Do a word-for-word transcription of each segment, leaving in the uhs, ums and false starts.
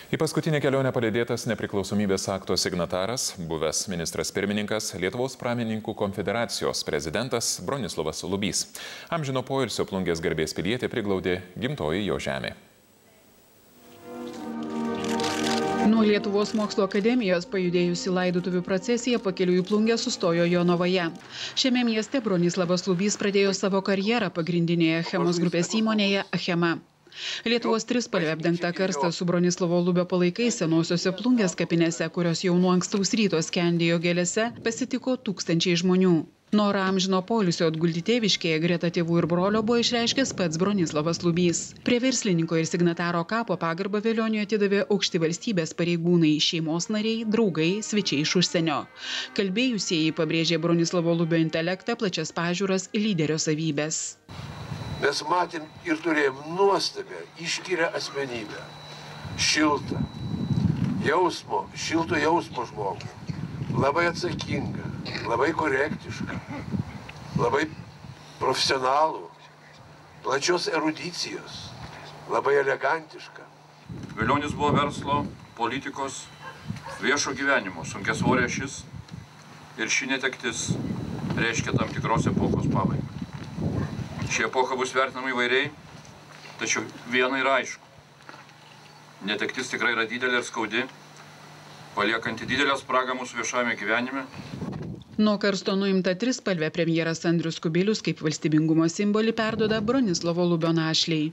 Į paskutinę kelionę palydėtas nepriklausomybės akto signataras, buvęs ministras pirmininkas, Lietuvos pramonininkų konfederacijos prezidentas Bronislovas Lubys. Amžino poilsio Plungės garbės pilietį priglaudė gimtoji jo žemė. Nuo Lietuvos mokslo akademijos pajudėjusi laidotuvių procesija pakeliui į Plungę sustojo Jonavoje. Šiame mieste Bronislavas Lubys pradėjo savo karjerą pagrindinėje Achemos grupės įmonėje Achema. Lietuvos trispalvė apdengta karstą su Bronislavo Lubio palaikais senosiuose Plungės kapinėse, kurios jau nuo ankstaus ryto skendėjo gėlėse, pasitiko tūkstančiai žmonių. Norą amžino poilsio atgulti tėviškėje greta tėvų ir brolio buvo išreiškęs pats Bronislavas Lubys. Prie verslininko ir signataro kapo pagarbą Velioniui atidavė aukšti valstybės pareigūnai, šeimos nariai, draugai, svečiai iš užsienio. Kalbėjusieji pabrėžė Bronislavo Lubio intelektą, plačias pažiūras, lyderio savybės. Mes matėm ir turėjom nuostabę, išskyrę asmenybę, šiltą, jausmo, šilto jausmo žmogų, labai atsakingą, labai korektišką, labai profesionalų, plačios erudicijos, labai elegantišką. Velionis buvo verslo, politikos, viešo gyvenimo sunkiasvorė šis ir ši netektis reiškia tam tikros epochos pabaigą. Ši epocha bus vertinama įvairiai, tačiau viena yra aišku. Netektis tikrai yra didelė ir skaudi, paliekanti didelę spragą mūsų viešajame gyvenime. Nuo karsto nuimta trispalvė premjeras Andrius Kubilius kaip valstybingumo simbolį perduoda Bronislavo Lubio našlei.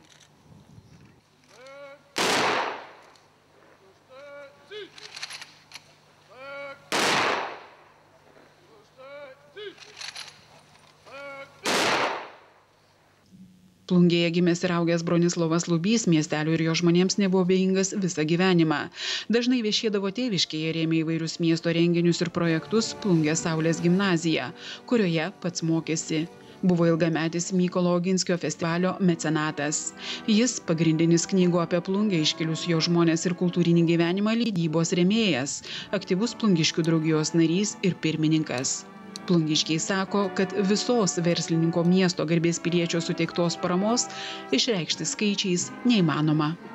Plungėje gimęs ir augęs Bronislavas Lubys miestelio ir jo žmonėms nebuvo abejingas visą gyvenimą. Dažnai viešėdavo tėviškėje, rėmė įvairius miesto renginius ir projektus Plungės Saulės gimnaziją, kurioje pats mokėsi. Buvo ilgametis Mykolo Oginskio festivalio mecenatas. Jis pagrindinis knygų apie Plungę iškilius jo žmonės ir kultūrinį gyvenimą leidybos rėmėjas, aktyvus plungiškių draugijos narys ir pirmininkas. Plungiškiai sako, kad visos verslininko miesto garbės piliečio suteiktos paramos išreikšti skaičiais neįmanoma.